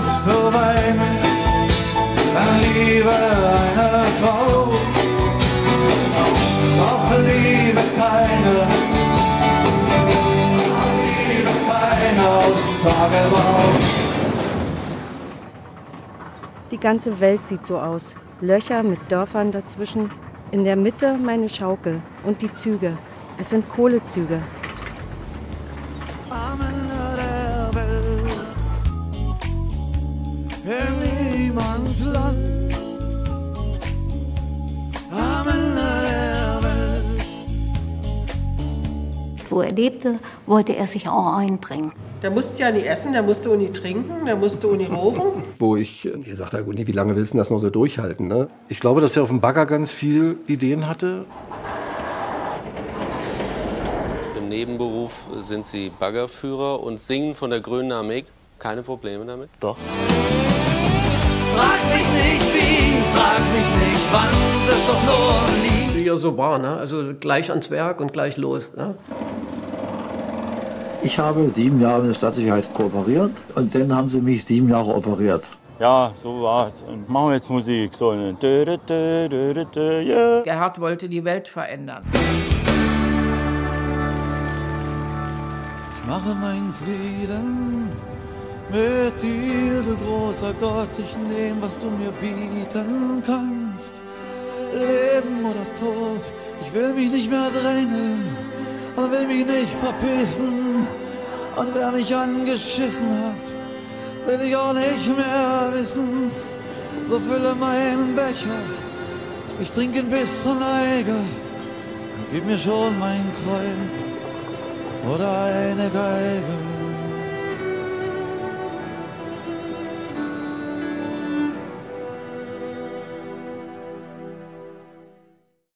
musst du weinen, dann liebe eine Frau, doch liebe keine aus dem Tagebau. Die ganze Welt sieht so aus. Löcher mit Dörfern dazwischen. In der Mitte meine Schaukel und die Züge. Es sind Kohlezüge. Am Ende der Welt, in niemands Land. Am Ende der Welt. Wo er lebte, wollte er sich auch einbringen. Der musste ja nie essen, der musste auch nie trinken, der musste auch nie rauchen. Wo ihr sagt, wie lange willst du das noch so durchhalten? Ne? Ich glaube, dass er auf dem Bagger ganz viel Ideen hatte. Im Nebenberuf sind sie Baggerführer und singen von der Grünen Armee. Keine Probleme damit? Doch. Frag mich nicht wie, frag mich nicht wann, es ist doch nur ein Lied. Wie er so war, ne? Also gleich ans Werk und gleich los. Ne? Ich habe 7 Jahre in der Stadtsicherheit kooperiert und dann haben sie mich 7 Jahre operiert. Ja, so war's. Und machen wir jetzt Musik. So eine yeah. Gerhard wollte die Welt verändern. Ich mache meinen Frieden mit dir, du großer Gott. Ich nehme, was du mir bieten kannst. Leben oder Tod, ich will mich nicht mehr drängeln und will mich nicht verpissen. Und wer mich angeschissen hat, will ich auch nicht mehr wissen. So fülle meinen Becher, ich trinke ihn bis zur Neige. Gib mir schon mein Kreuz oder eine Geige.